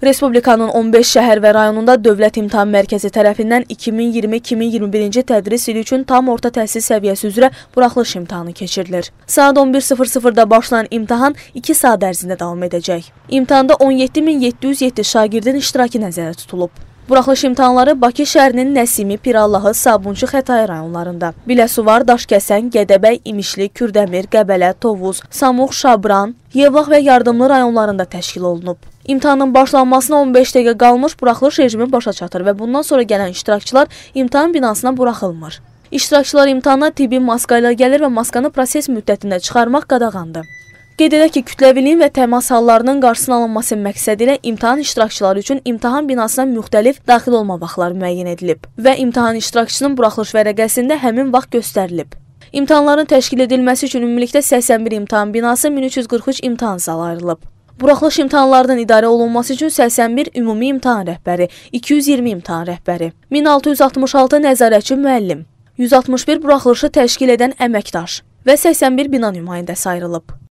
Respublikanın 15 şəhər və rayonunda Dövlət İmtahan Mərkəzi tərəfindən 2020-2021-ci tədris ili üçün tam orta təhsil səviyyəsi üzrə buraxılış imtahanı keçirilir. Saat 11:00-da başlayan imtahan 2 saat ərzində davam edəcək. İmtahanda 17.707 şagirdin iştirakı nəzərdə tutulub. Buraxılış imtahanları Bakı şəhərinin Nəsimi, Pirallahı, Sabunçu, Xətai rayonlarında, Biləsuvar, Daşkəsən, Gədəbəy, İmişli, Kürdəmir, Qəbələ, Tovuz, Samux, Şabran, Yevlax və Yardımlı rayonlarında təşkil olunub. İmtahanın başlanmasına 15 dəqiqə qalmış buraxılış rejimi başa çatır və bundan sonra gələn iştirakçılar imtahan binasına buraxılmır. İştirakçılar imtahana tibbi maska ilə gəlir və maskanı proses müddətində çıxarmaq qadağandır. Qeyd edək ki, kütləviliyin və təmas hallarının qarşısının alınması məqsədi ilə imtahan iştirakçıları üçün imtahan binasına müxtəlif daxil olma vaxtları müəyyən edilib və imtahan iştirakçısının buraxılış vərəqəsində həmin vaxt göstərilib. İmtahanların təşkil edilməsi üçün ümumilikdə 81 imtahan binası, 1343 imtahan zalı ayrılıb. Buraxılış imtahanlarının idarə olunması üçün 81 ümumi imtahan rəhbəri, 220 imtahan rəhbəri, 1666 nəzarətçi müəllim, 161 buraxılışı təşkil edən əməkdaş və 81 bina nümayəndəsi ayrılıb.